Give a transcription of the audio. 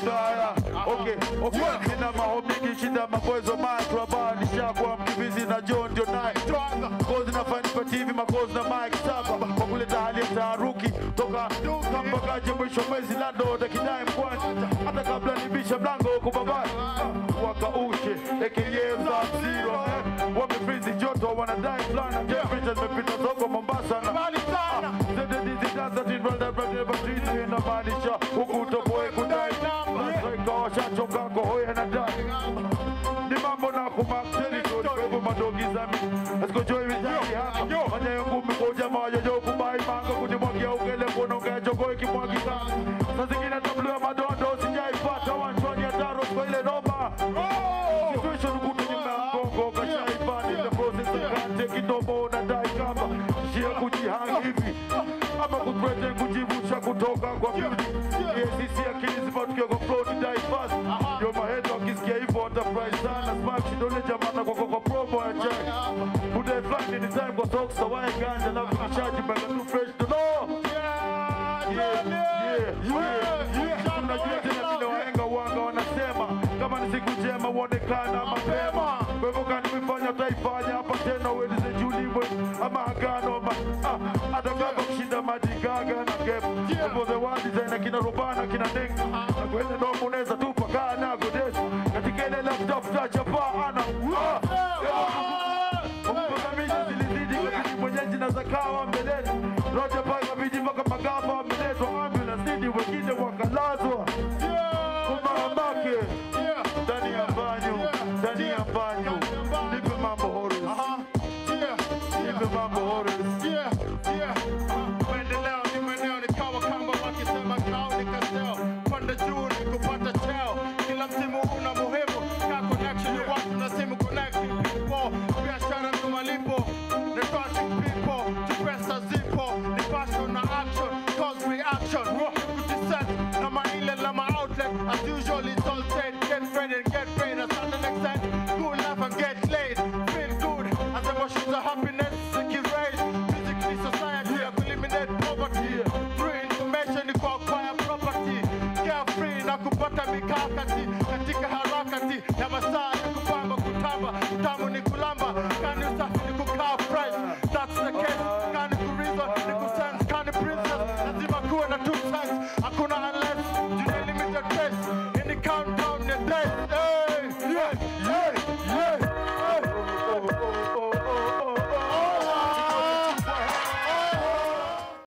Okay, nina mahomiki shida mapozo matu abani shakwa mkivizi na John ndio naye kozi na fani pativi makozi na Mike Saba kwa kuleta hali ya taharuki toka mpakaje mwisho mwezi lando dakidai mkwani hata kabla nibisha mlango kubabani wakaushe AKA Zero wamefrizi joto wanadai flana temperatures mepita soko Mombasa na mbali sana zede dizi danza tinrada brother batiti na maanisha huku utoboe kudai kwa shachoka kohoya na dai ni mambo na kumakteri kwa madogi zami let's go join with you hapa manya yangu mikoja maja jo kubai manga kunimwagia ukele kuonongea jogo ikimwagi sana sasa zingine tablu ya madondo sijaipata wanchwani ya taro kwa ile noma situation kutu nyuma mgongo kashaipani the process of kante kidomo na dai kama shia kujihangi hivi ama kuprete kujivusha kutoka kwa mji sisi akili zipatukio kwa flow ni die fast yo mahead wakisikia hivyo watafurahi sana smash dole jamana kwa promo ya chai kude flash ni time kwa talks so why ganja na kuchaji baga too fresh to know tunajua tena vile wahenga wanga wanasema kama ni siku njema uonekana mapema kwa hivyo kani mifanya utaifanya hapa tena uweze juliwe ama agano hata kama kushinda madigaga na game for the one designer kina Rubana kina Neng na kwenda ndo unaweza tu paka na godesh katika ile laptop tachapa ana Mkutamisha zilizidi kwa mwenyeji na zakawa mbeleni Roger Paka bidi mpaka magamba mbeletwa ambulance nidi wengine wakalazwa kumahamake ndani ya banyo nipe mambo horrors nipe mambo horrors Maendeleo ni kawa kamba wakisema kao ni kaseo panda juu ni kupata cheo kila msimu una muhimu ka connection ni watu na simu connecting people biashara ni malipo networking people tupesa zipo ni passion na action cause reaction kujiset na maile la ma outlet as usual it's all said get ready and get